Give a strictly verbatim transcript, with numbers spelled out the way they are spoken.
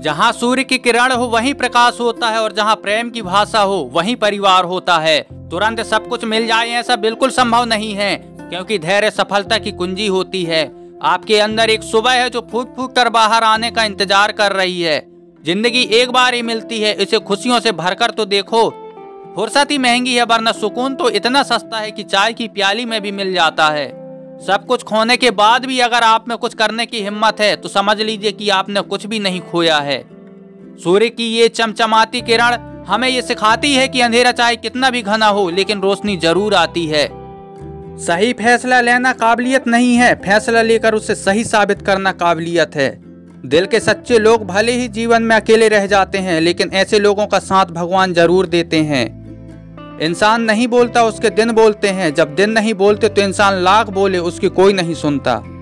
जहाँ सूर्य की किरण हो वहीं प्रकाश होता है, और जहाँ प्रेम की भाषा हो वहीं परिवार होता है। तुरंत सब कुछ मिल जाए ऐसा बिल्कुल संभव नहीं है, क्योंकि धैर्य सफलता की कुंजी होती है। आपके अंदर एक सुबह है जो फूट फूट कर बाहर आने का इंतजार कर रही है। जिंदगी एक बार ही मिलती है, इसे खुशियों से भरकर तो देखो। फुर्सत ही महंगी है, वरना सुकून तो इतना सस्ता है कि चाय की प्याली में भी मिल जाता है। सब कुछ खोने के बाद भी अगर आप में कुछ करने की हिम्मत है तो समझ लीजिए कि आपने कुछ भी नहीं खोया है। सूर्य की ये चमचमाती किरण हमें ये सिखाती है कि अंधेरा चाहे कितना भी घना हो, लेकिन रोशनी जरूर आती है। सही फैसला लेना काबिलियत नहीं है, फैसला लेकर उसे सही साबित करना काबिलियत है। दिल के सच्चे लोग भले ही जीवन में अकेले रह जाते हैं, लेकिन ऐसे लोगों का साथ भगवान जरूर देते हैं। इंसान नहीं बोलता, उसके दिन बोलते हैं। जब दिन नहीं बोलते तो इंसान लाख बोले, उसकी कोई नहीं सुनता।